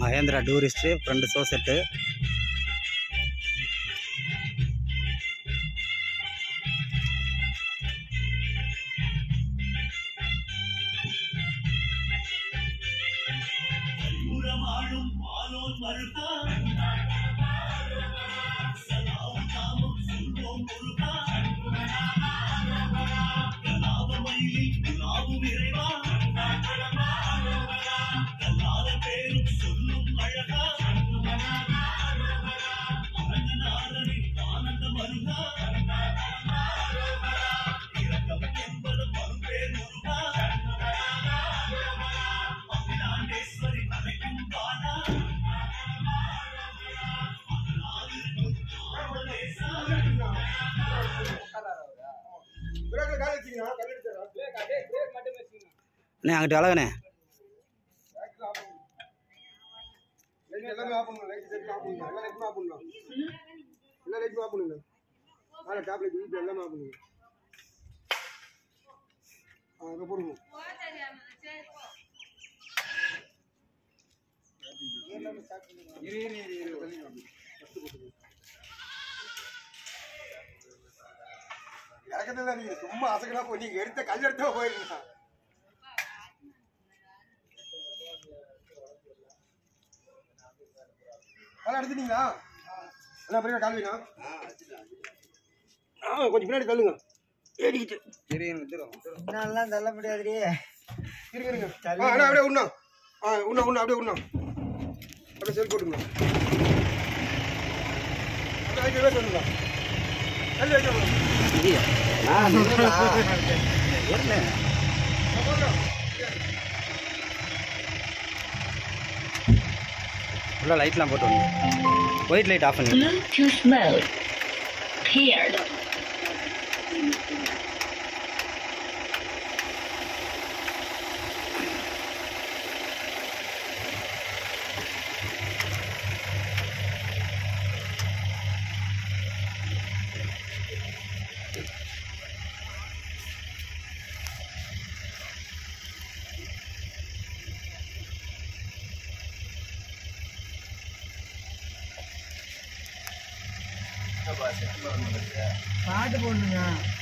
Mahindra tourist front show set. அண்ணே அங்கிட்ட அழகண்ணே. சும்மா அசைக்கலாம் போய் நீங்க எடுத்த கல் எடுத்தா போயிருக்கா. எடுத்துட்டீங்களா? கால் வைங்க. கொஞ்சம் பின்னாடி தள்ளுங்க. என்னாலாம் தள்ள முடியாதுடி. இருங்க அப்படியே உண்ணா அப்படியே உண்ணா அப்படியே செல் போட்டுங்க. அப்படியே சொல்லுங்க. ஃபுல்லாக லைட்லாம் போட்டு வந்து ஒயிட் லைட் ஆஃப் பண்ணி. Bluetooth mode paired. பாட்டு போடணுங்க.